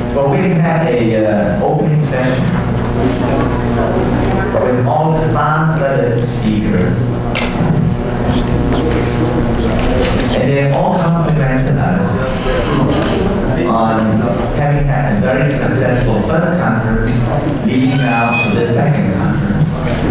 But we had a opening session with all the star-studded speakers. And they all complimented us on having had a very successful first conference leading now to the second conference.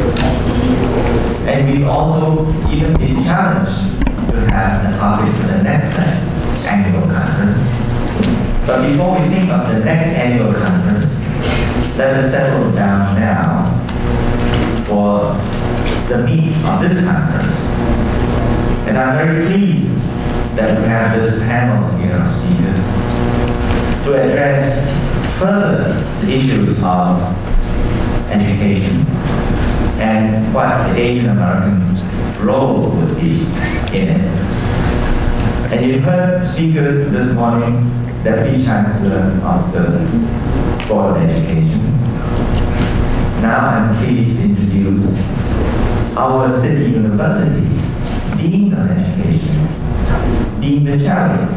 And we've also even been challenged to have a topic for the next annual conference. But before we think of the next annual conference, let us settle down now for the meat of this conference. And I'm very pleased that we have this panel here of speakers to address further the issues of education and what the Asian American role would be in it. And you heard speakers this morning, Deputy Chancellor of the Board of Education. Now I'm pleased to introduce our city university Dean of Education, Dean Michelli.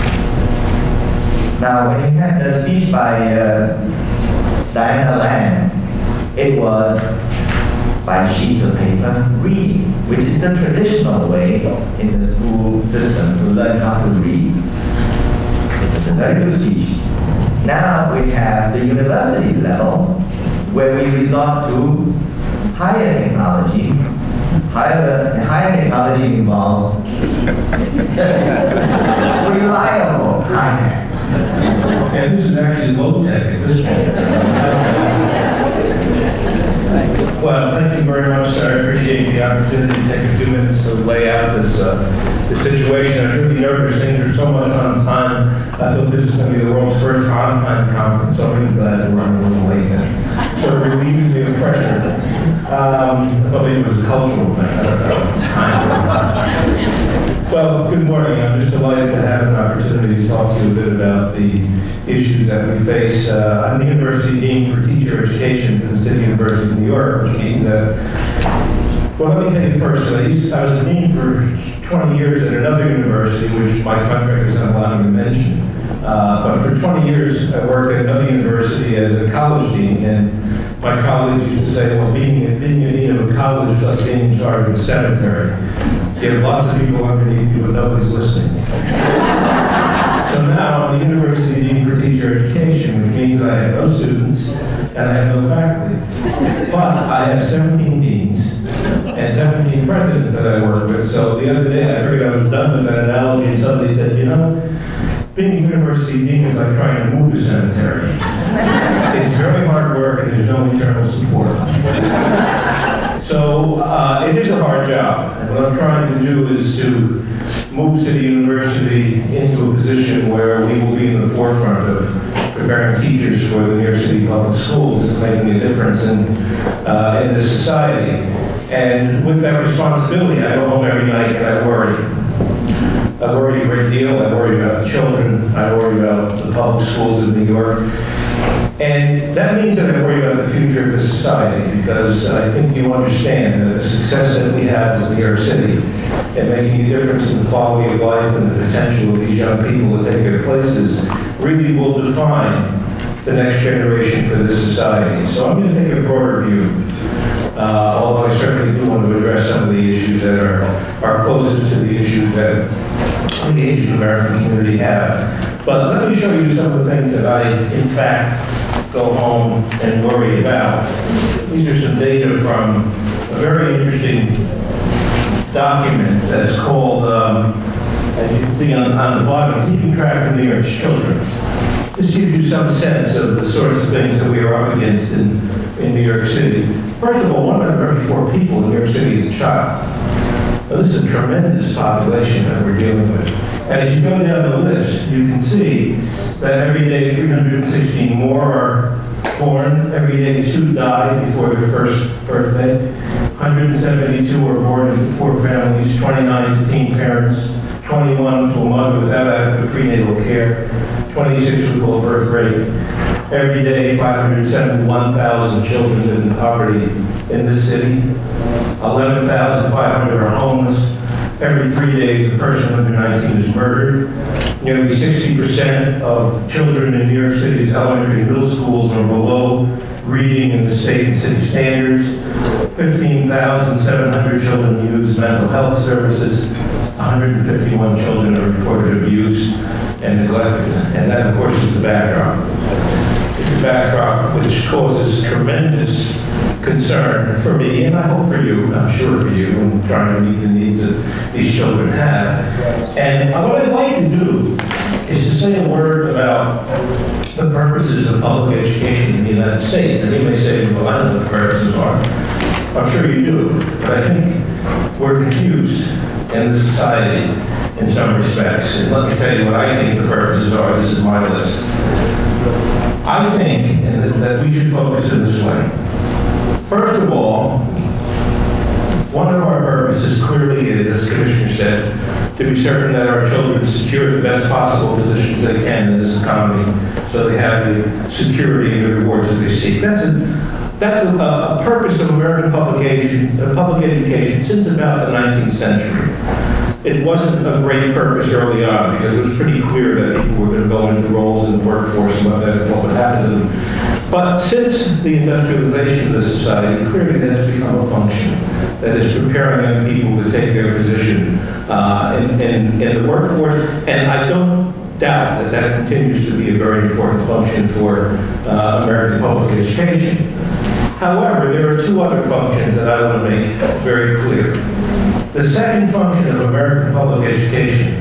Now, when you had the speech by Diana Lam, it was by sheets of paper reading, which is the traditional way in the school system to learn how to read. It was a very good speech. Now we have the university level, where we resort to higher technology. However, higher technology involves reliable high-tech. And this is actually low-tech at this point. Well, thank you very much, sir. I appreciate the opportunity to take a few minutes to lay out this situation. I was really nervous. Things are so much on time. I thought this was going to be the world's first on-time conference, so I'm really glad we're running a little late then. So it relieves me of pressure. I thought maybe it was a cultural thing. I don't know. Well, good morning. I'm just delighted to have an opportunity to talk to you a bit about the issues that we face. I'm the University Dean for Teacher Education for the City University of New York, which means that, well, let me tell you first, I was a dean for 20 years at another university, which my contract doesn't allow me to mention. But for 20 years, I worked at another university as a college dean, and my colleagues used to say, well, being a dean of a college is like being in charge of a cemetery. You have lots of people underneath you, but nobody's listening. So now I'm the University Dean for Teacher Education, which means that I have no students and I have no faculty. But I have 17 deans and 17 presidents that I work with. So the other day I figured I was done with that analogy, and somebody said, you know, being a university dean is like trying to move a cemetery. It's very hard work and there's no internal support. So it is a hard job. And what I'm trying to do is to move City University into a position where we will be in the forefront of preparing teachers for the New York City public schools and making a difference in this society. And with that responsibility, I go home every night and I worry. I worry a great deal. I worry about the children. I worry about the public schools in New York. And that means that I worry about the future of the society, because I think you understand that the success that we have in New York City and making a difference in the quality of life and the potential of these young people to take their places really will define the next generation for this society. So I'm going to take a broader view, although I certainly do want to address some of the issues that are closest to the issues that the Asian American community have. But let me show you some of the things that I, in fact, go home and worry about. These are some data from a very interesting document that's called, as you can see on the bottom, Keeping Track of New York's Children. This gives you some sense of the sorts of things that we are up against in New York City. First of all, 1 out of every 4 people in New York City is a child. Now, this is a tremendous population that we're dealing with. And as you go down the list, you can see that every day 316 more are born. Every day 2 die before their first birthday. 172 are born into poor families, 29 to teen parents, 21 to a mother without adequate prenatal care, 26 with low birth rate. Every day 571,000 children live in poverty in this city. 11,500 are homeless. every 3 days a person under 19 is murdered. Nearly 60% of children in New York City's elementary and middle schools are below reading in the state and city standards. 15,700 children use mental health services. 151 children are reported abused and neglected. And that, of course, is the backdrop. It's a backdrop which causes tremendous concern for me, and I hope for you, I'm sure for you, in trying to meet the needs that these children have. And what I'd like to do is to say a word about the purposes of public education in the United States. And you may say, well, I know what the purposes are. I'm sure you do, but I think we're confused in this society in some respects. And let me tell you what I think the purposes are. This is my list. I think that we should focus in this way. First of all, one of our purposes clearly is, as the Commissioner said, to be certain that our children secure the best possible positions they can in this economy so they have the security and the rewards that they seek. That's a purpose of American public education since about the 19th century. It wasn't a great purpose early on because it was pretty clear that people were going to go into roles in the workforce and what would happen to them. But since the industrialization of the society, clearly that's become a function that is preparing young people to take their position in the workforce. And I don't doubt that that continues to be a very important function for American public education. However, there are two other functions that I want to make very clear. The second function of American public education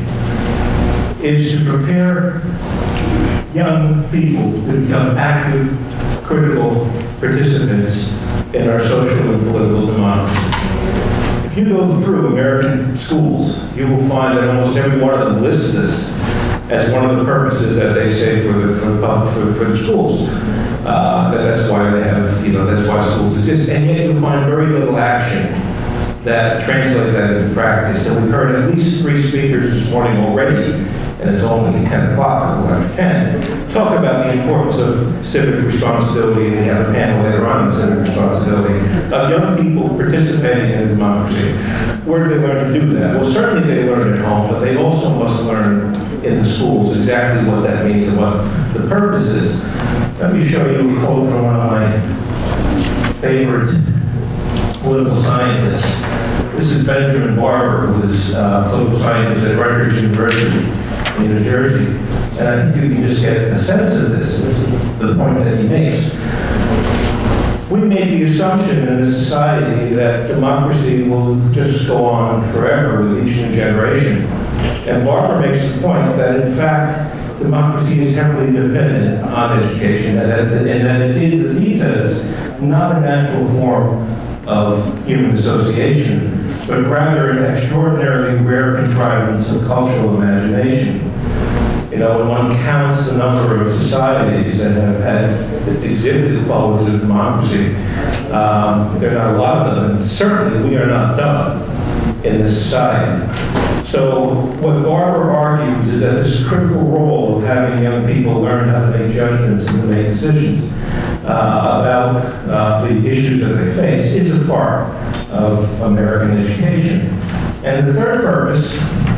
is to prepare young people to become active, critical participants in our social and political democracy. If you go through American schools, you will find that almost every one of them lists this as one of the purposes that they say for the schools. That's why they have, that's why schools exist. And yet you'll find very little action that translate that into practice. And we've heard at least 3 speakers this morning already, and it's only 10 o'clock, or after 10, talk about the importance of civic responsibility, and we have a panel later on on civic responsibility, of young people participating in democracy. Where do they learn to do that? Well, certainly they learn at home, but they also must learn in the schools exactly what that means and what the purpose is. Let me show you a quote from one of my favorite political scientists. This is Benjamin Barber, who is a political scientist at Rutgers University in New Jersey. And I think you can just get a sense of this, the point that he makes. We made the assumption in this society that democracy will just go on forever with each new generation. And Barber makes the point that, in fact, democracy is heavily dependent on education, and that it is, as he says, not a natural form of human association, but rather an extraordinarily rare contrivance of cultural imagination. When one counts the number of societies that have exhibited the qualities of democracy, there are not a lot of them, and certainly we are not done in this society. So what Barber argues is that this critical role of having young people learn how to make judgments and to make decisions about the issues that they face is a part of American education. And the third purpose,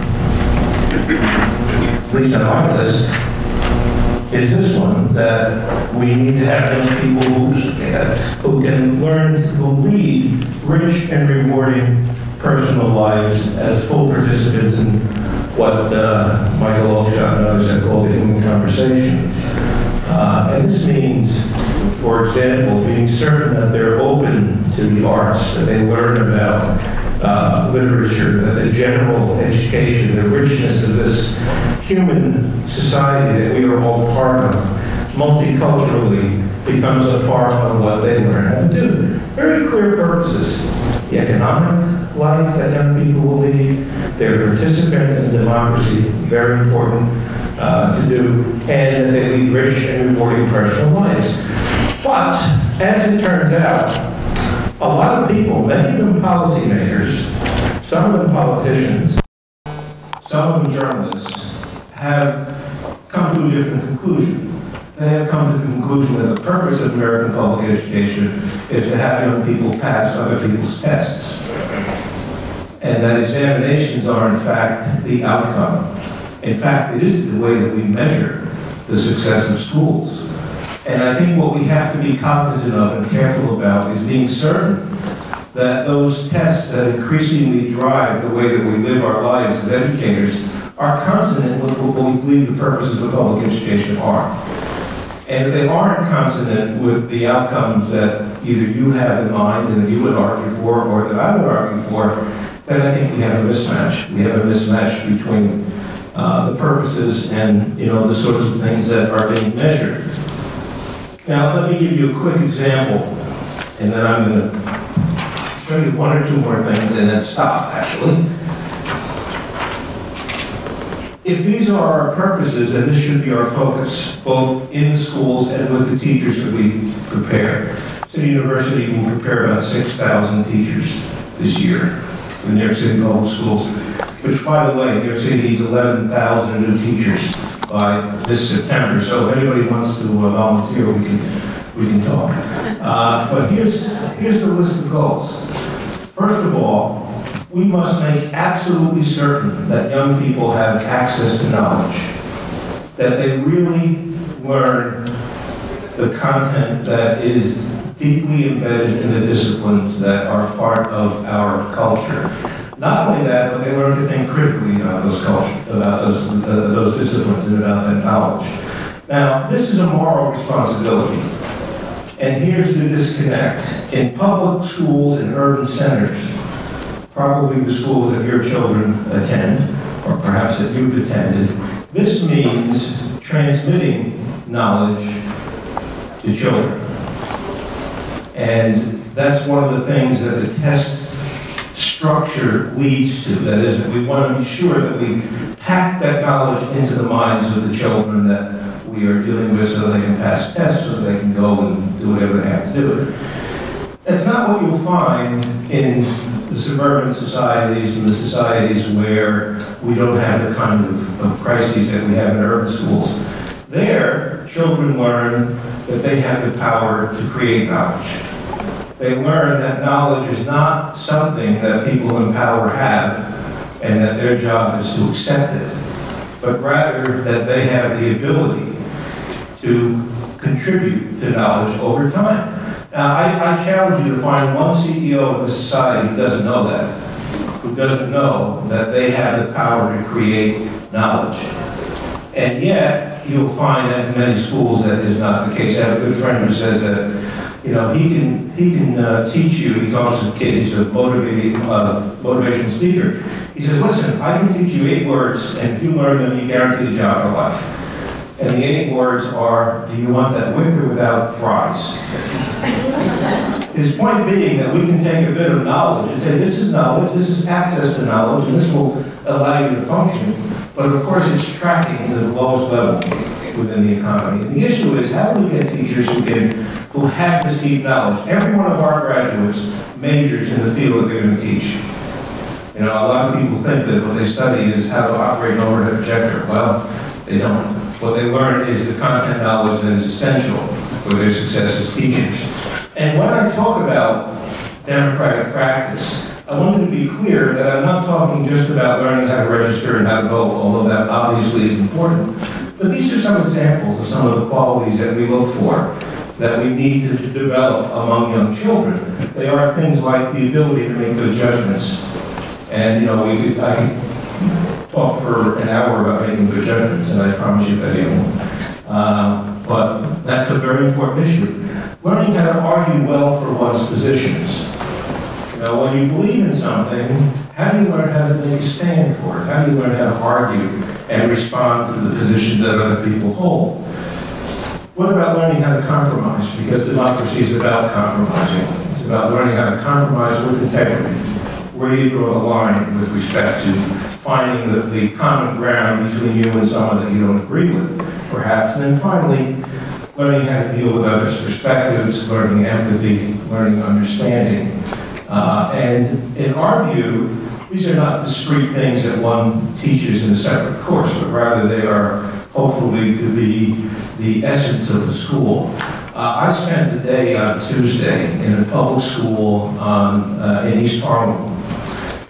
at least on my list, is this one, that we need to have young people who can learn, who lead rich and rewarding personal lives as full participants in what Michael Oakeshott and others have called the human conversation. And this means, for example, being certain that they're open to the arts, that they learn about literature, that the general education, the richness of this human society that we are all part of, multiculturally becomes a part of what they learn how to do. Very clear purposes. The economic life that young people will lead, their participant in democracy, very important to do, and that they lead rich and rewarding personal lives. But, as it turns out, a lot of people, many of them policymakers, some of them politicians, some of them journalists, have come to a different conclusion. They have come to the conclusion that the purpose of American public education is to have young people pass other people's tests. and that examinations are in fact the outcome. In fact, it is the way that we measure the success of schools. And I think what we have to be cognizant of and careful about is being certain that those tests that increasingly drive the way that we live our lives as educators are consonant with what we believe the purposes of public education are. And if they aren't consonant with the outcomes that either you have in mind and that you would argue for or that I would argue for, then I think we have a mismatch. We have a mismatch between the purposes and the sorts of things that are being measured. Now, let me give you a quick example, and then I'm going to show you one or two more things and then stop, actually. If these are our purposes, then this should be our focus, both in the schools and with the teachers that we prepare. City University will prepare about 6,000 teachers this year in New York City public schools, which, by the way, New York City needs 11,000 new teachers by this September. So if anybody wants to volunteer, we can talk. But here's the list of goals. First of all, we must make absolutely certain that young people have access to knowledge, that they really learn the content that is deeply embedded in the disciplines that are part of our culture. Not only that, but they learn to think critically about those disciplines and about that knowledge. Now, this is a moral responsibility. And here's the disconnect. In public schools and urban centers, probably the schools that your children attend, or perhaps that you've attended, this means transmitting knowledge to children. And that's one of the things that the test structure leads to. That is, that we want to be sure that we pack that knowledge into the minds of the children that we are dealing with so they can pass tests, so they can go and do whatever they have to do. That's not what you'll find in the suburban societies and the societies where we don't have the kind of crises that we have in urban schools. There, children learn that they have the power to create knowledge. They learn that knowledge is not something that people in power have and that their job is to accept it, but rather that they have the ability to contribute to knowledge over time. Now, I challenge you to find one CEO in the society who doesn't know that they have the power to create knowledge. And yet, you'll find that in many schools that is not the case. I have a good friend who says that, he can teach you. He talks to kids. He's a motivational speaker. He says, listen, I can teach you 8 words, and if you learn them, you guarantee the job for life. And the 8 words are, do you want that with or without fries? His point being that we can take a bit of knowledge and say, this is knowledge, this is access to knowledge, and this will allow you to function. But of course, it's tracking to the lowest level within the economy. And the issue is, how do we get teachers who have this deep knowledge? Every one of our graduates majors in the field that they're going to teach. A lot of people think that what they study is how to operate an overhead projector. Well, they don't. What they learn is the content knowledge that is essential for their success as teachers. And when I talk about democratic practice, I wanted to be clear that I'm not talking just about learning how to register and how to vote, although that obviously is important. But these are some examples of some of the qualities that we look for, that we need to develop among young children. They are things like the ability to make good judgments. And I could talk for an hour about making good judgments, and I promise you that I won't. But that's a very important issue. Learning how to argue well for one's positions. When you believe in something, how do you learn how to make a stand for it? How do you learn how to argue and respond to the positions that other people hold? What about learning how to compromise? Because democracy is about compromising. It's about learning how to compromise with integrity. Where do you draw the line with respect to finding the common ground between you and someone that you don't agree with, perhaps? And then finally, learning how to deal with others' perspectives, learning empathy, learning understanding. And in our view, these are not discrete things that one teaches in a separate course, but rather they are hopefully to be the essence of the school. I spent the day on Tuesday in a public school in East Harlem.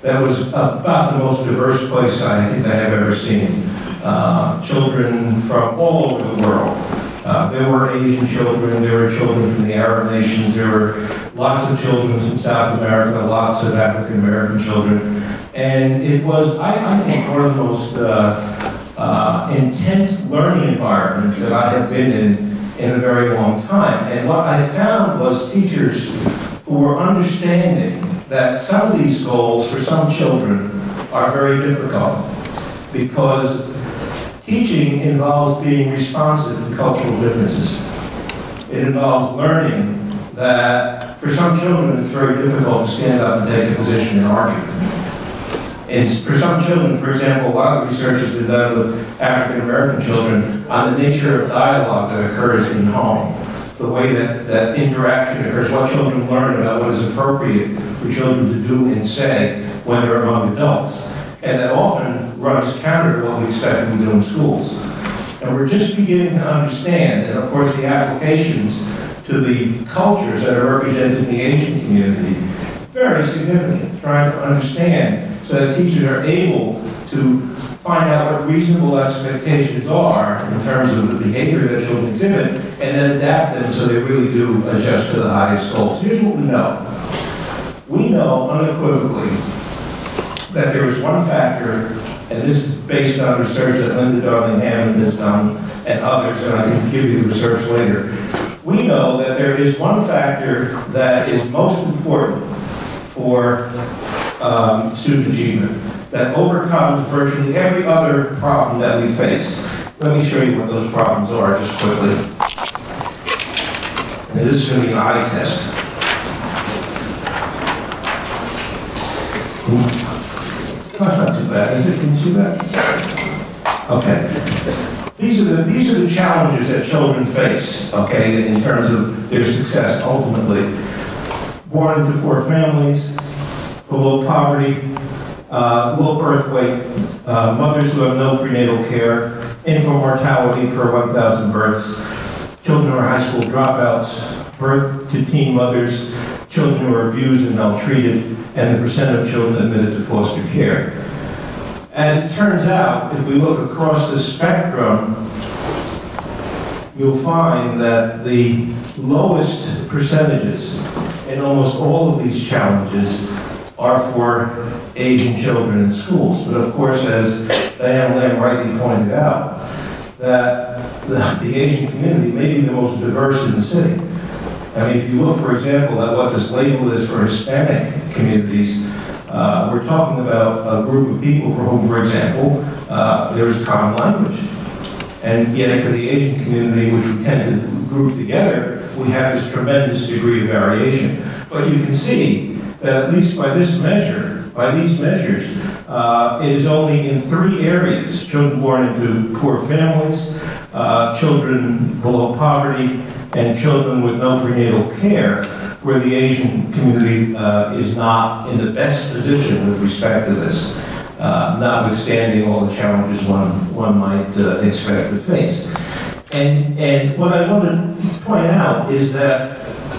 that was about the most diverse place I think I have ever seen. Children from all over the world. There were Asian children, there were children from the Arab nations, there were lots of children from South America, lots of African American children. And it was, I think, one of the most intense learning environments that I have been in a very long time. And what I found was teachers who were understanding that some of these goals for some children are very difficult because teaching involves being responsive to cultural differences. It involves learning that for some children it's very difficult to stand up and take a position and argue. And for some children, for example, a lot of research has been done with African American children on the nature of dialogue that occurs in home, the way that interaction occurs, what children learn about what is appropriate for children to do and say when they're among adults. And that often runs counter to what we expect them to do in schools. And we're just beginning to understand, and of course the applications to the cultures that are represented in the Asian community, very significant, trying to understand so that teachers are able to find out what reasonable expectations are in terms of the behavior that children exhibit, and then adapt them so they really do adjust to the highest goals. Here's what we know. We know unequivocally that there is one factor, and this is based on research that Linda Darling-Hammond has done and others, and I can give you the research later. We know that there is one factor that is most important for student achievement, that overcomes virtually every other problem that we face. Let me show you what those problems are just quickly. And this is going to be an eye test. That's not too bad, is it? Can you see that? Okay. These are the challenges that children face, okay, in terms of their success ultimately. Born into poor families, below poverty, low birth weight, mothers who have no prenatal care, infant mortality per 1,000 births, children who are high school dropouts, birth to teen mothers, children who are abused and maltreated, and the percent of children admitted to foster care. As it turns out, if we look across the spectrum, you'll find that the lowest percentages in almost all of these challenges are for Asian children in schools. But of course, as Diane Lamb rightly pointed out, that the Asian community may be the most diverse in the city. I mean, if you look, for example, at what this label is for Hispanic communities, we're talking about a group of people for whom, for example, there is common language. And yet for the Asian community, which we tend to group together, we have this tremendous degree of variation. But you can see that at least by these measures, it is only in 3 areas: children born into poor families, children below poverty, and children with no prenatal care, where the Asian community is not in the best position with respect to this, notwithstanding all the challenges one might expect to face. And what I want to point out is that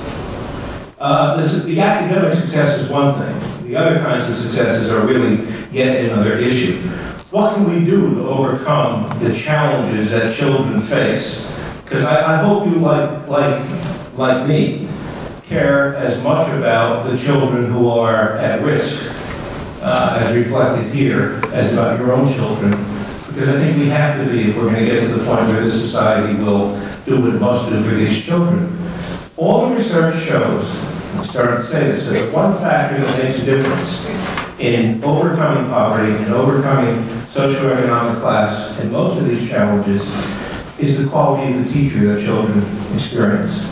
the academic success is one thing. The other kinds of successes are really yet another issue. What can we do to overcome the challenges that children face? Because I hope you, like me, care as much about the children who are at risk, as reflected here, as about your own children. Because I think we have to be, if we're going to get to the point where this society will do what it must do for these children. All the research shows, I'm starting to say this, that one factor that makes a difference in overcoming poverty and overcoming socioeconomic class and most of these challenges is the quality of the teacher that children experience.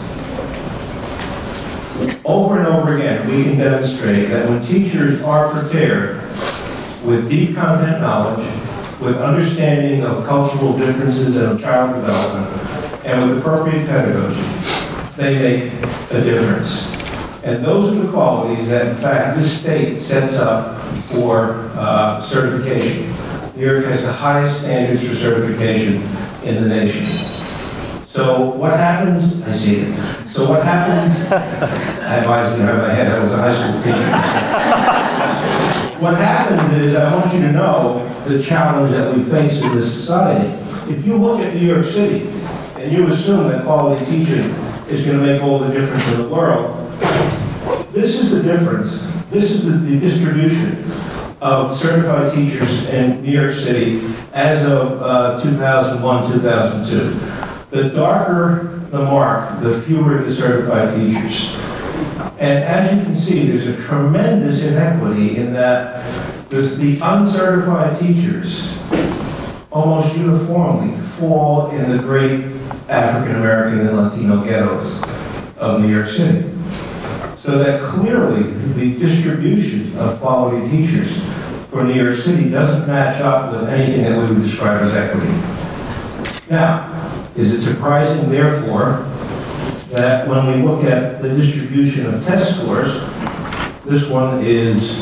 Over and over again, we can demonstrate that when teachers are prepared with deep content knowledge, with understanding of cultural differences and of child development, and with appropriate pedagogy, they make a difference. And those are the qualities that, in fact, this state sets up for certification. New York has the highest standards for certification in the nation. So what happens, I see it. So what happens, I advise you to have my head, I was a high school teacher. what happens is, I want you to know the challenge that we face in this society. If you look at New York City, and you assume that quality teaching is going to make all the difference in the world, this is the difference. This is the distribution of certified teachers in New York City as of 2001, 2002. The darker the mark, the fewer the certified teachers. And as you can see, there's a tremendous inequity in that the uncertified teachers almost uniformly fall in the great African American and Latino ghettos of New York City. So that clearly the distribution of quality teachers for New York City doesn't match up with anything that we would describe as equity. Now, is it surprising, therefore, that when we look at the distribution of test scores, this one is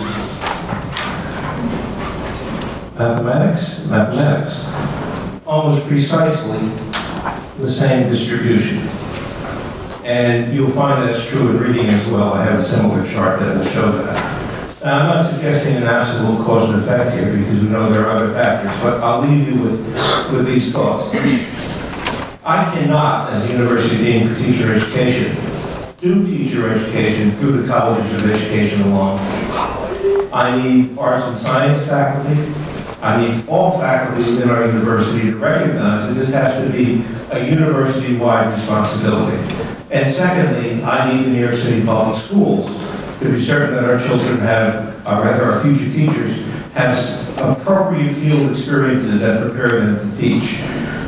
mathematics, almost precisely the same distribution. And you'll find that's true in reading as well. I have a similar chart that will show that. Now, I'm not suggesting an absolute cause and effect here because we know there are other factors, but I'll leave you with these thoughts. I cannot, as a university dean for teacher education, do teacher education through the colleges of education alone. I need arts and science faculty. I need all faculty within our university to recognize that this has to be a university-wide responsibility. And secondly, I need the New York City public schools to be certain that our children have, or rather our future teachers, have appropriate field experiences that prepare them to teach.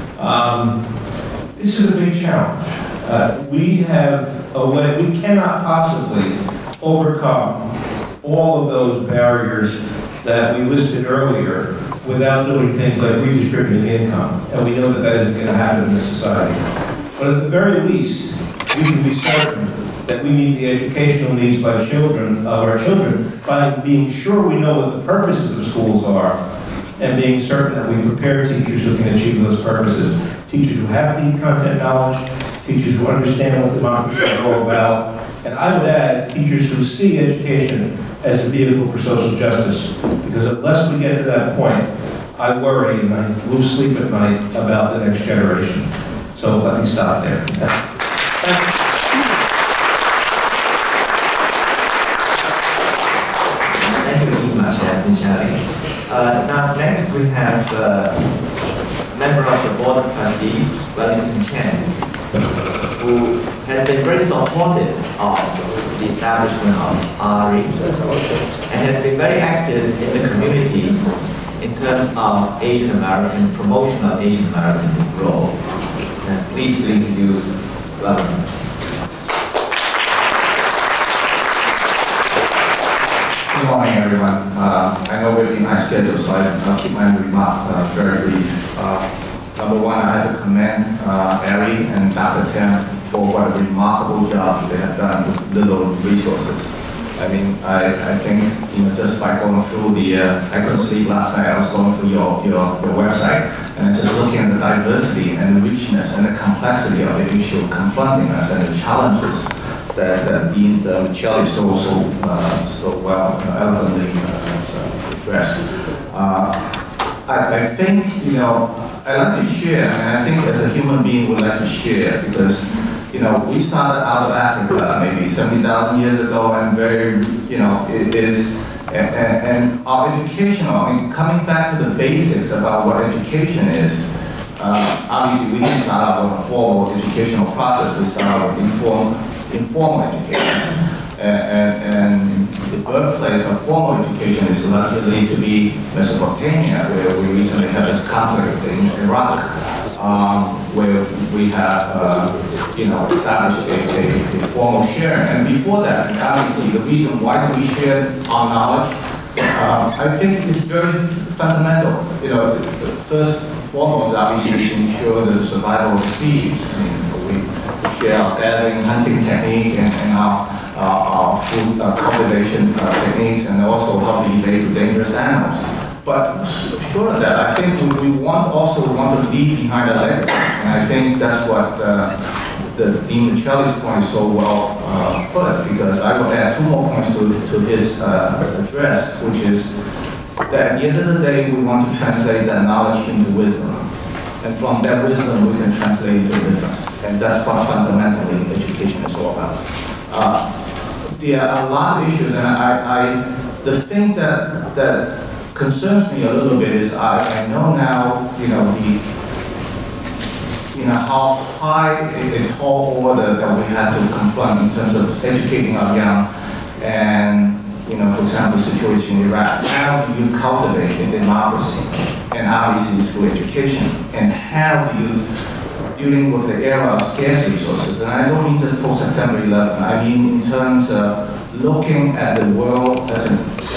This is a big challenge. We have a way, we cannot possibly overcome all of those barriers that we listed earlier without doing things like redistributing income. And we know that that isn't going to happen in this society. But at the very least, we can be certain that we meet the educational needs by of our children by being sure we know what the purposes of schools are and being certain that we prepare teachers who can achieve those purposes. Teachers who have deep content knowledge, teachers who understand what democracy is all about, and I would add teachers who see education as a vehicle for social justice, because unless we get to that point, I worry and I lose sleep at night about the next generation. So let me stop there. Thank you very much, Michelli. Now next we have member of the Board of Trustees, Wellington Chen, who has been very supportive of the establishment of aaaricuny and has been very active in the community in terms of Asian American, promotion of Asian American role. And please introduce Wellington. Good morning, everyone. I know we're behind schedule, so I'll keep my remark very brief. Number one, I had to commend Ari and Dr. Chen for what a remarkable job they have done with little resources. I mean, I think, you know, just by going through I couldn't sleep last night. I was going through your website and just looking at the diversity and the richness and the complexity of the issue confronting us and the challenges that Dean Michelli so well eloquently addressed. I think, you know, I like to share, and I think as a human being we like to share because, you know, we started out of Africa maybe 70,000 years ago and very, you know, it is, and our education, I mean, coming back to the basics about what education is, obviously we didn't start out with a formal educational process, we started with informal education. And the birthplace of formal education is likely to be Mesopotamia, where we recently had this conflict in Iraq, where we have, you know, established a formal sharing. And before that, obviously, the reason why we share our knowledge, I think is very fundamental. You know, first and foremost, obviously, is to ensure the survival of the species. I mean, we share our gathering, hunting technique, and our food cultivation techniques, and also how to relate to dangerous animals. But short of that, I think we want to leave behind a legacy, and I think that's what Dean Michelli's point so well put, because I will add 2 more points to his address, which is that at the end of the day, we want to translate that knowledge into wisdom. And from that wisdom, we can translate into a difference. And that's what fundamentally education is all about. There are a lot of issues, and the thing that concerns me a little bit is I know now, how high a tall order that we have to confront in terms of educating our young, and for example, the situation in Iraq. How do you cultivate a democracy? And obviously it's through education. And how do you, dealing with the era of scarce resources, and I don't mean just post-September 11, I mean in terms of looking at the world as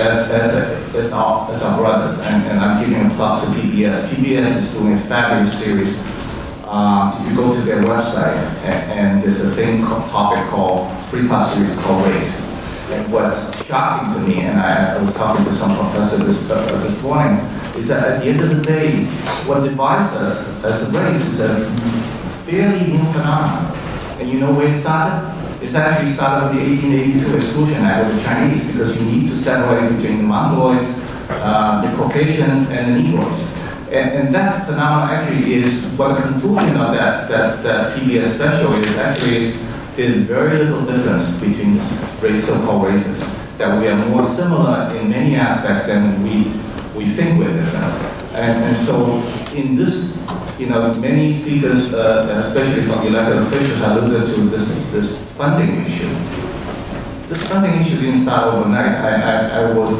our brothers, and I'm giving a plug to PBS. PBS is doing a fabulous series. If you go to their website, and there's a topic called 3-part series called Race. And what's shocking to me, and I was talking to some professor this morning, is that at the end of the day, what divides us as a race is a fairly new phenomenon. And you know where it started? It's actually started with the 1882 Exclusion Act with the Chinese, because you need to separate between the Mongoloids, the Caucasians, and the Negroes. And that phenomenon actually is what the conclusion of that PBS special is actually is there's very little difference between so-called races. That we are more similar in many aspects than we think we're different. And so in this, many speakers, especially from elected officials, alluded to this funding issue. This funding issue didn't start overnight. I would,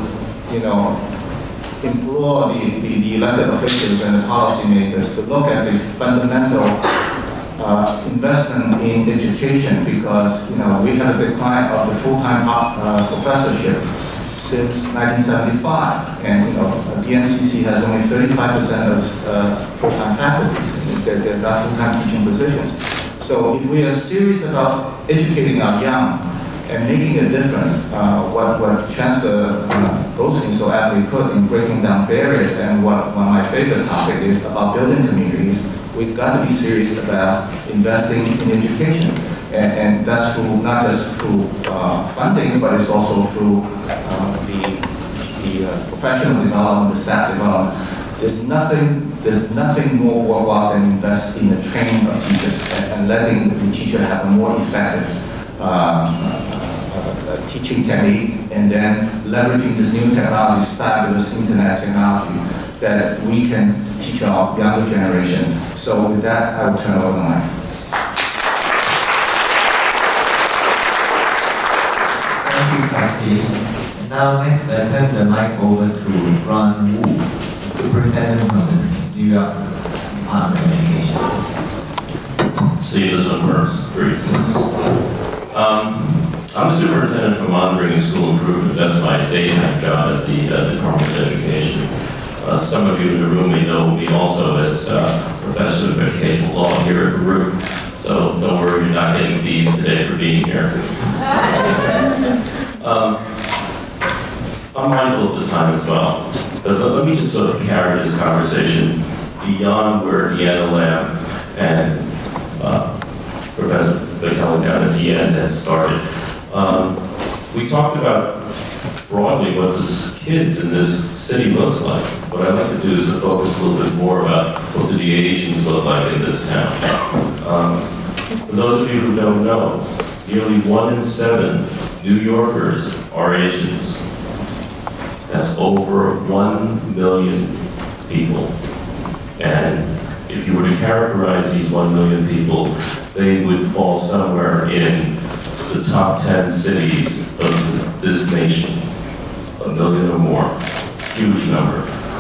implore the elected officials and the policymakers to look at the fundamental investment in education, because we had a decline of the full-time professorship since 1975, and the NCC has only 35% of full-time faculties. They're not full-time teaching positions. So if we are serious about educating our young and making a difference, what Chancellor Goldstein so aptly put in breaking down barriers, and what my favorite topic is about building communities, we've got to be serious about investing in education. And that's through, not just through funding, but it's also through the professional development, the staff development. There's nothing more worthwhile than invest in the training of teachers and letting the teacher have a more effective teaching technique, and then leveraging this new technology, fabulous internet technology, that we can teach our younger generation. So with that, I will turn over the mic. Thank you, Trustee. And now next, I turn the mic over to Ron Wu, Superintendent from the New York Department of Education. See this one first, 3 minutes. I'm a superintendent for monitoring and school improvement. That's my day-time job at the Department of Education. Some of you in the room may know me also as Professor of Educational Law here at Baruch. So don't worry, you're not getting D's today for being here. I'm mindful of the time as well. But let me just sort of carry this conversation beyond where Deanna Lamb and Professor Michelli down at the end had started. We talked about broadly what the kids in this city looks like. What I'd like to do is to focus a little bit more about what do the Asians look like in this town. For those of you who don't know, nearly 1 in 7 New Yorkers are Asians. That's over 1 million people. And if you were to characterize these 1 million people, they would fall somewhere in the top 10 cities of this nation. 1 million or more. Huge number.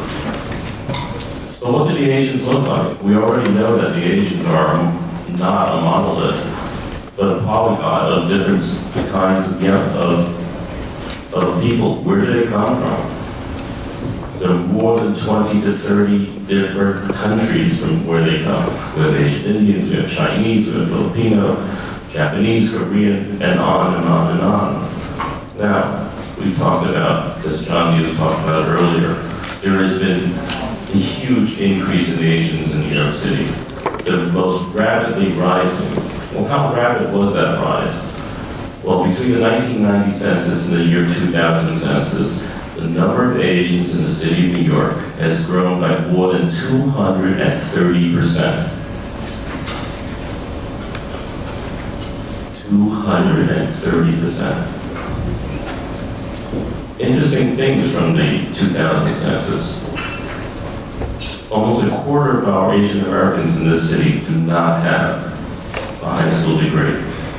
So what do the Asians look like? We already know that the Asians are not a monolith, but a polygon of different kinds of people. Where do they come from? There are more than 20 to 30 different countries from where they come. We have Asian Indians, we have Chinese, we have Filipino, Japanese, Korean, and on and on and on. Now, we talked about, as John Yu talked about earlier, there has been a huge increase in the Asians in New York City. They're most rapidly rising Well, how rapid was that rise? Well, between the 1990 census and the year 2000 census, the number of Asians in the city of New York has grown by more than 230%. 230%. Interesting things from the 2000 census. Almost a quarter of our Asian Americans in this city do not have a high school degree.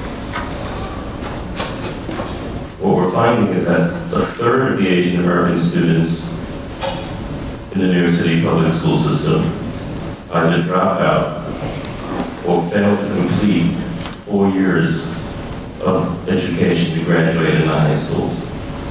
What we're finding is that a third of the Asian American students in the New York City public school system either drop out or fail to complete 4 years of education to graduate in the high schools.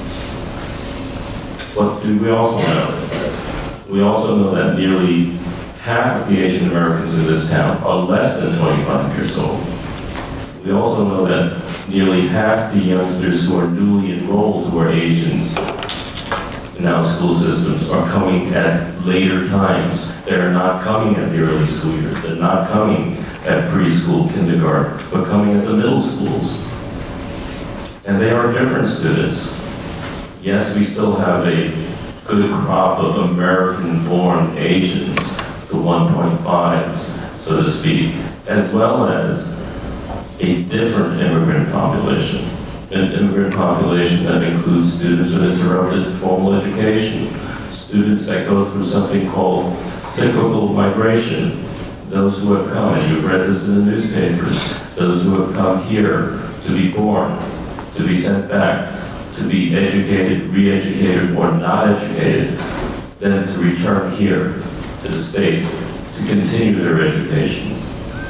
What do we also know? We also know that nearly half of the Asian Americans in this town are less than 25 years old. We also know that nearly half the youngsters who are newly enrolled who are Asians in our school systems are coming at later times. They're not coming at the early school years. They're not coming at preschool, kindergarten, but coming at the middle schools. And they are different students. Yes, we still have a good crop of American-born Asians, the 1.5s, so to speak, as well as a different immigrant population, an immigrant population that includes students with interrupted formal education, students that go through something called cyclical migration, those who have come, and you've read this in the newspapers, those who have come here to be born, to be sent back, to be educated, re-educated, or not educated, then to return here to the States to continue their educations.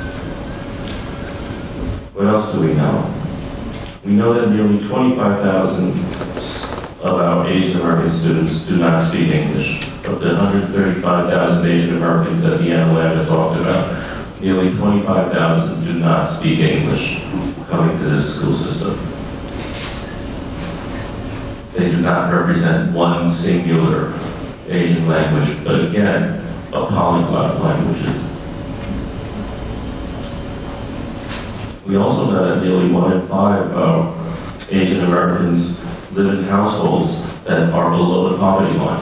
What else do we know? We know that nearly 25,000 of our Asian American students do not speak English. Of the 135,000 Asian Americans that the NLM talked about, nearly 25,000 do not speak English coming to this school system. They do not represent one singular Asian language, but again, a polyglot of languages. We also know that nearly 1 in 5 of our Asian Americans live in households that are below the poverty line.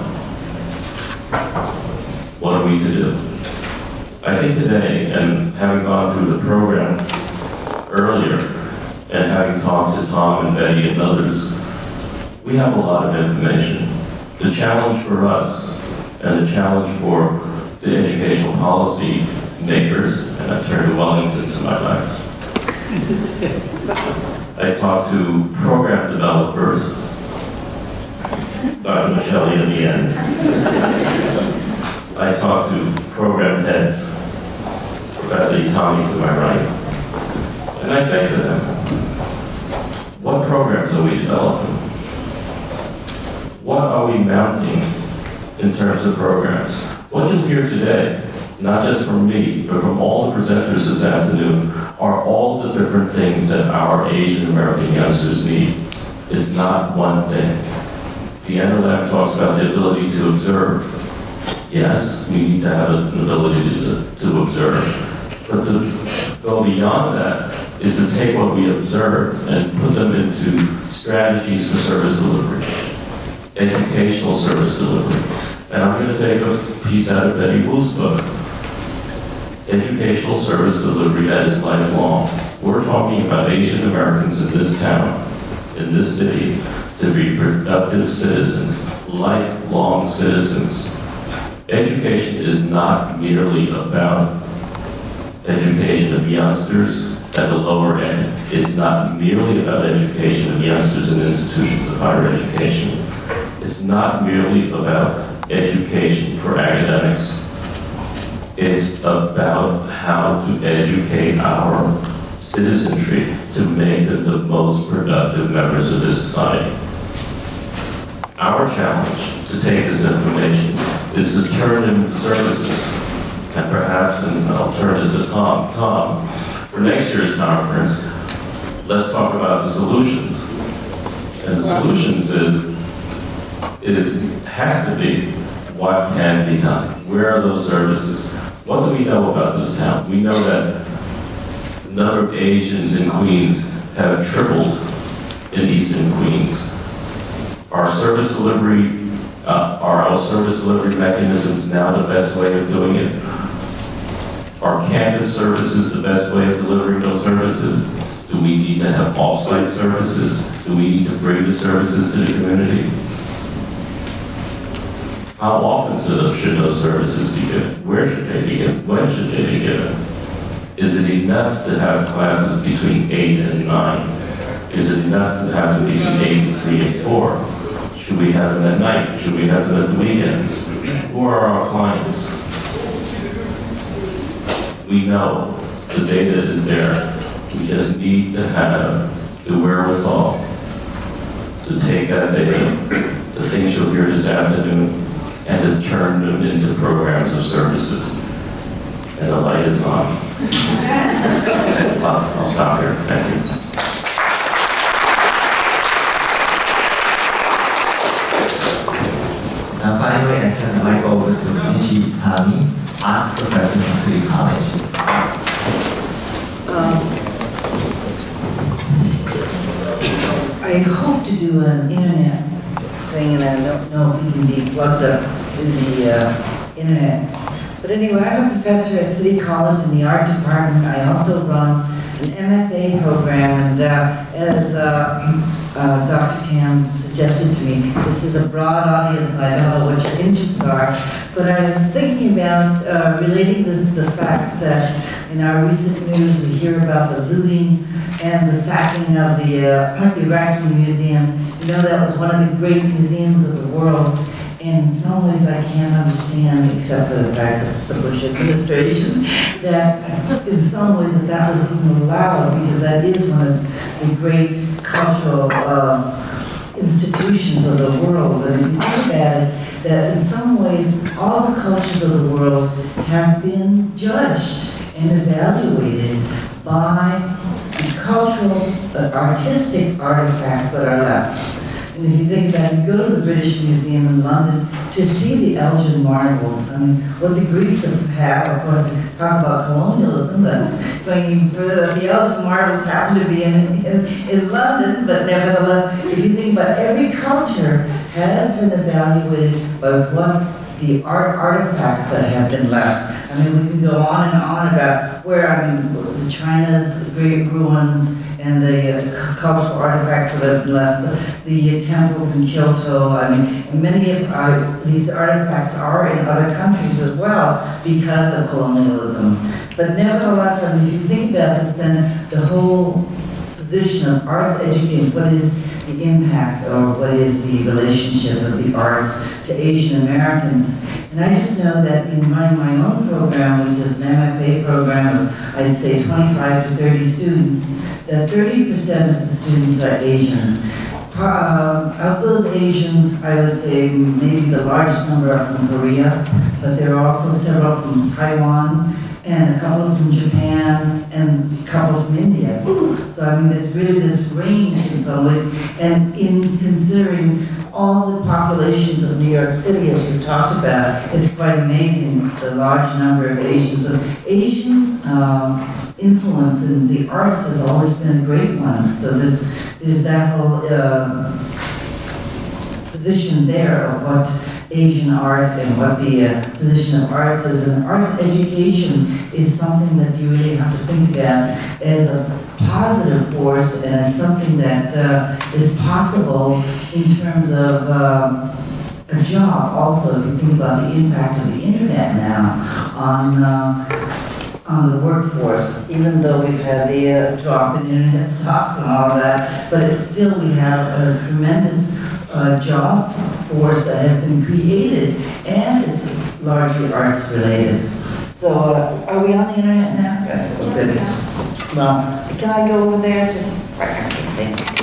What are we to do? I think today, and having gone through the program earlier, and having talked to Tom and Betty and others, we have a lot of information. The challenge for us, and the challenge for the educational policy makers, and I turn to Wellington to my left. I talked to program developers, Dr. Michelli in the end. I talked to program heads, Professor Itami to my right. And I say to them, what programs are we developing? What are we mounting in terms of programs? What you'll hear today, not just from me, but from all the presenters this afternoon, are all the different things that our Asian American youngsters need. It's not one thing. The NLM talks about the ability to observe. Yes, we need to have an ability to observe. But to go beyond that is to take what we observe and put them into strategies for service delivery, educational service delivery. And I'm going to take a piece out of Betty Wu's book. Educational service delivery that is lifelong. We're talking about Asian Americans in this town, in this city, to be productive citizens, lifelong citizens. Education is not merely about education of youngsters at the lower end. It's not merely about education of youngsters in institutions of higher education. It's not merely about education for academics. It's about how to educate our citizenry to make them the most productive members of this society. Our challenge to take this information is to turn them into services. And perhaps, and I'll turn this to Tom. Tom, for next year's conference, let's talk about the solutions. And the solutions has to be what can be done. Where are those services? What do we know about this town? We know that the number of Asians in Queens have tripled in Eastern Queens. Are our service delivery mechanisms now the best way of doing it? Are campus services the best way of delivering those services? Do we need to have off-site services? Do we need to bring the services to the community? How often should those services be given? Where should they be given? When should they be given? Is it enough to have classes between 8 and 9? Is it enough to have them between 8 and 3 and 4? Should we have them at night? Should we have them at the weekends? Who are our clients? We know the data is there. We just need to have the wherewithal to take that data, the things you'll hear this afternoon, and to turn them into programs of services. And the light is on. I'll stop here. Thank you. Now finally, I turn the mic over to Michi, Itami, Arts Professor from City College. I hope to do an internet thing, and I don't know if we can be plugged up to the internet. But anyway, I'm a professor at City College in the art department. I also run an MFA program, and as Dr. Chang suggested to me, this is a broad audience, and I don't know what your interests are, but I was thinking about relating this to the fact that in our recent news we hear about the looting and the sacking of the Iraqi museum. You know, that was one of the great museums of the world. And in some ways I can't understand, except for the fact that it's the Bush administration, that in some ways that was even allowed, because that is one of the great cultural institutions of the world. And if you think about it, that in some ways all the cultures of the world have been judged and evaluated by the cultural, artistic artifacts that are left. And if you think about it, you go to the British Museum in London to see the Elgin marbles. I mean, what the Greeks have, of course, talk about colonialism, that's going even further. The Elgin marbles happen to be in London, but nevertheless, if you think about every culture has been evaluated by what the artifacts that have been left. I mean, we can go on and on about where, I mean, China's great ruins and the cultural artifacts that have been left, the temples in Kyoto. I mean, many of these artifacts are in other countries as well because of colonialism. But nevertheless, I mean, if you think about this, then the whole position of arts education, what is the impact or what is the relationship of the arts to Asian Americans? And I just know that in running my own program, which is an MFA program of, I'd say, 25 to 30 students, that 30% of the students are Asian. Of those Asians, I would say maybe the largest number are from Korea, but there are also several from Taiwan, and a couple from Japan, and a couple from India. So I mean, there's really this range in some ways, and in considering all the populations of New York City, as you talked about, it's quite amazing, the large number of Asians. But Asian influence in the arts has always been a great one. So there's that whole position there of what Asian art and what the position of arts is. And arts education is something that you really have to think about as a positive force and as something that is possible in terms of a job also. If you think about the impact of the internet now on the workforce, even though we've had the drop in internet stocks and all that, but it's still, we have a tremendous job force that has been created, and it's largely arts related. So, are we on the internet now? Okay. Well, can I go over there to? Thank you.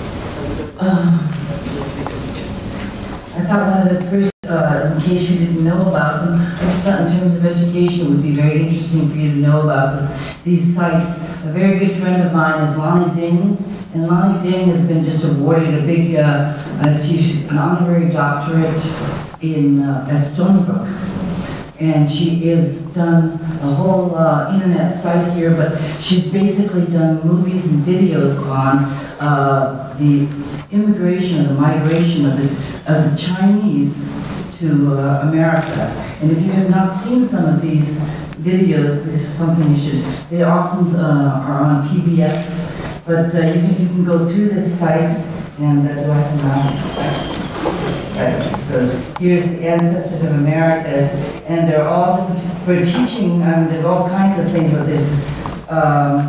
I thought one of the first, in case you didn't know, know about them. I just thought in terms of education, it would be very interesting for you to know about these sites. A very good friend of mine is Lonnie Ding, and Lonnie Ding has been just awarded a big, an honorary doctorate at Stony Brook. And she has done a whole internet site here, but she's basically done movies and videos on the immigration or the migration of the Chinese to America. And if you have not seen some of these videos, this is something you should, they often are on PBS, but you can go through this site, and do I have mouse? Right, so here's the Ancestors of Americas, and they're all, for teaching, there's all kinds of things, but there's, how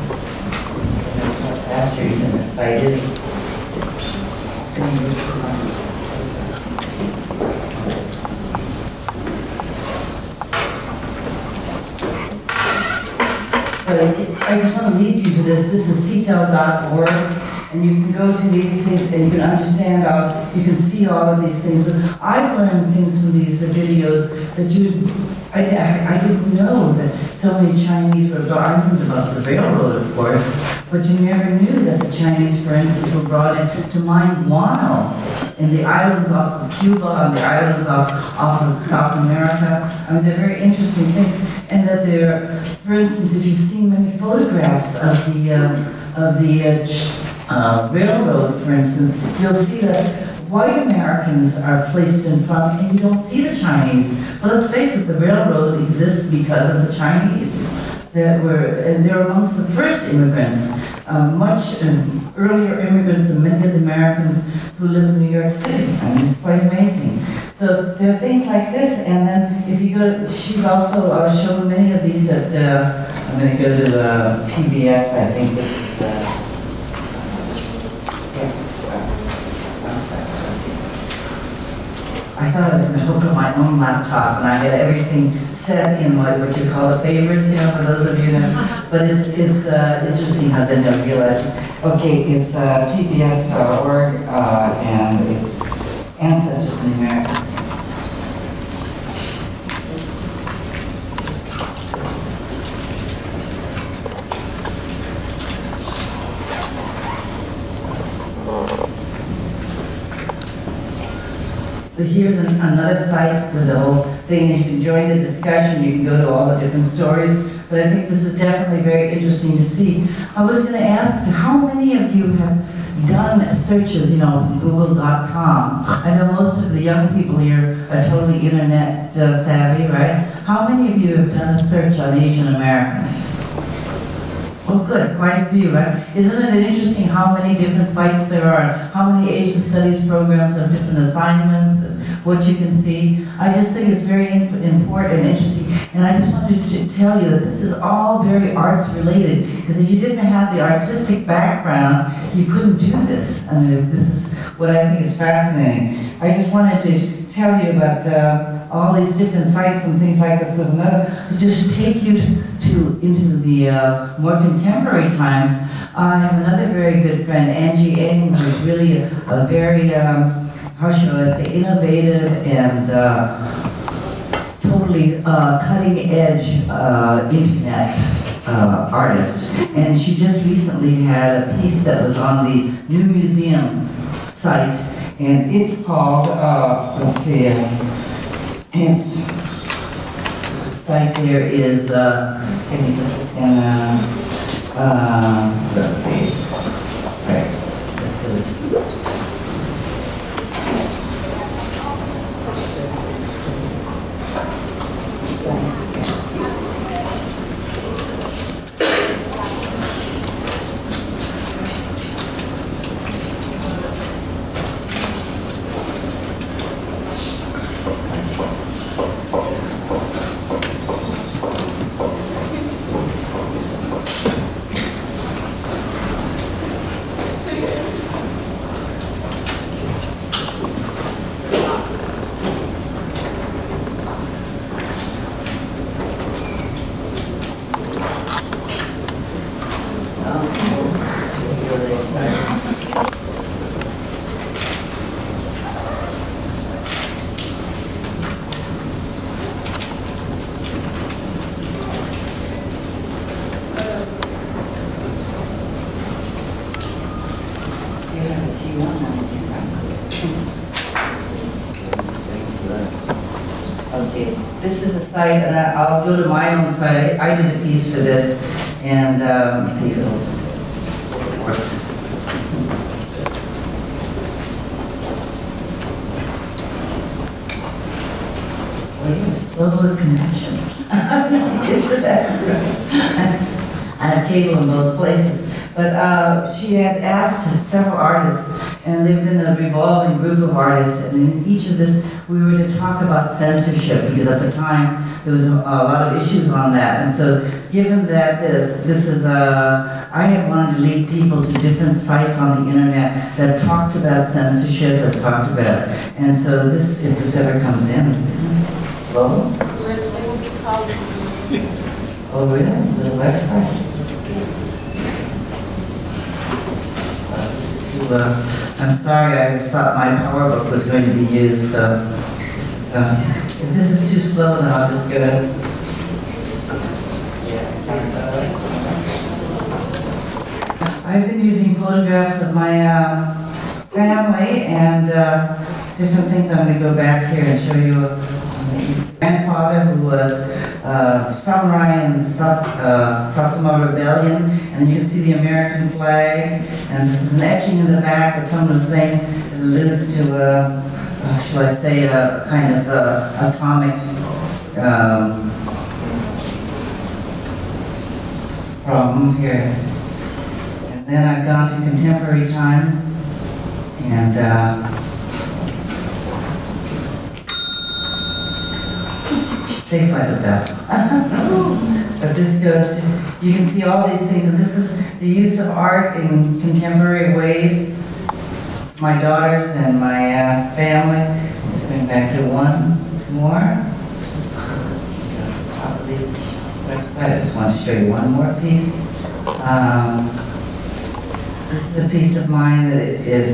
faster even the site is. I just want to lead you to this. This is ctel.org, and you can go to these things and you can understand, you can see all of these things. But I've learned things from these videos that I didn't know that so many Chinese were brought. I knew about the railroad, of course, but you never knew that the Chinese, for instance, were brought in to mine guano in the islands off of Cuba, on the islands off of South America. I mean, they're very interesting things. And that they're, for instance, if you've seen many photographs of the railroad, for instance, you'll see that white Americans are placed in front, and you don't see the Chinese. But let's face it, the railroad exists because of the Chinese and they're amongst the first immigrants, much earlier immigrants than many of the Americans who live in New York City. I mean, it's quite amazing. So there are things like this, and then if you go, she's also shown many of these at, I'm going to go to PBS, I think this is, I thought I was going to hook up my own laptop, and I had everything set in what you call the favorites, for those of you know. But it's interesting how then they'll realize, okay, it's pbs.org, and it's Ancestors in America. So here's another site with the whole thing, and you can join the discussion, you can go to all the different stories, but I think this is definitely very interesting to see. I was going to ask, how many of you have done searches, Google.com? I know most of the young people here are totally internet savvy, right? How many of you have done a search on Asian Americans? Well, good, quite a few, right? Isn't it interesting how many different sites there are, how many Asian studies programs have different assignments, and what you can see? I just think it's very important and interesting. And I just wanted to tell you that this is all very arts related, because if you didn't have the artistic background, you couldn't do this. I mean, this is what I think is fascinating. I just wanted to tell you about all these different sites and things like this. There's another, just take you into the more contemporary times. I have another very good friend, Angie Ng, who's really a very, how should I say, innovative and totally cutting edge internet artist. And she just recently had a piece that was on the New Museum site, and it's called, let's see, its site there is, can you put this in, let's see, right, let's do it. Okay, this is a site, and I'll go to my own site. I did a piece for this, and let's see if it works. Slow connection. Just that. I have cable in both places. But she had asked several artists, and they've been a revolving group of artists, and in each of this, we were to talk about censorship, because at the time, there was a lot of issues on that. And so, given that this is I had wanted to lead people to different sites on the internet that talked about censorship, that talked about, and so this, if this ever comes in, slow. Oh really? The website? I'm sorry, I thought my PowerBook was going to be used, so if this is too slow, then I'll just go to... I've been using photographs of my family and different things. I'm going to go back here and show you my grandfather, who was samurai in the Satsuma Rebellion, and then you can see the American flag, and this is an etching in the back that someone was saying it alludes to, shall I say, a kind of atomic problem here. And then I've gone to contemporary times, and saved by the best. But this goes to, you can see all these things, and this is the use of art in contemporary ways. My daughters and my family. I'm just going back to one more. Top of the website. I just want to show you one more piece. This is a piece of mine that is,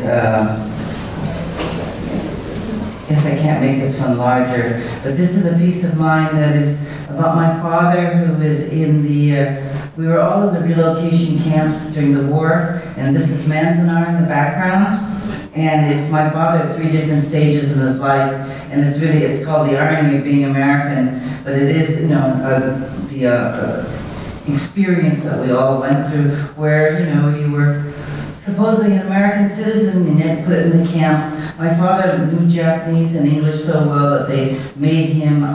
I guess I can't make this one larger, but this is a piece of mine that is about my father, who is in the, we were all in the relocation camps during the war, and this is Manzanar in the background, and it's my father at 3 different stages in his life, and it's really, it's called The Irony of Being American, but it is, you know, the experience that we all went through, where, you know, you were supposedly an American citizen and yet put in the camps. My father knew Japanese and English so well that they made him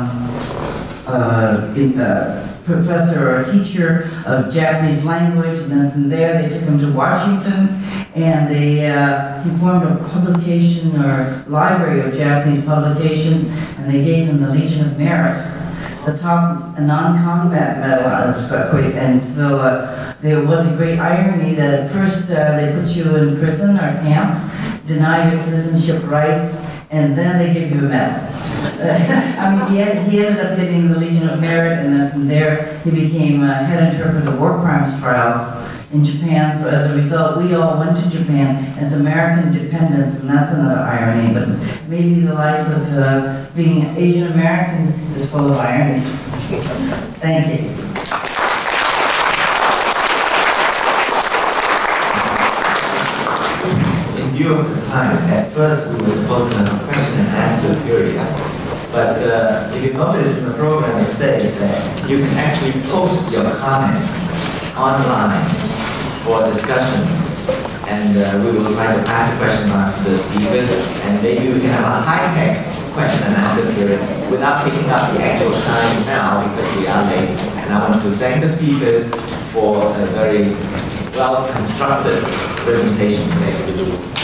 a professor or a teacher of Japanese language, and then from there they took him to Washington, and they he formed a publication or library of Japanese publications, and they gave him the Legion of Merit, the top non-combat medal, and so there was a great irony that at first they put you in prison or camp, deny your citizenship rights, and then they give you a medal. I mean, he ended up getting the Legion of Merit, and then from there he became head interpreter of war crimes trials in Japan. So as a result, we all went to Japan as American dependents, and that's another irony. But maybe the life of being Asian American is full of ironies. Thank you. In view of the time, at first we were supposed to have a question and answer period. But if you notice in the program, it says that you can actually post your comments online for discussion. And we will try to pass the question on to the speakers. And maybe we can have a high-tech question and answer period without taking up the actual time now because we are late. And I want to thank the speakers for a very well-constructed presentation today.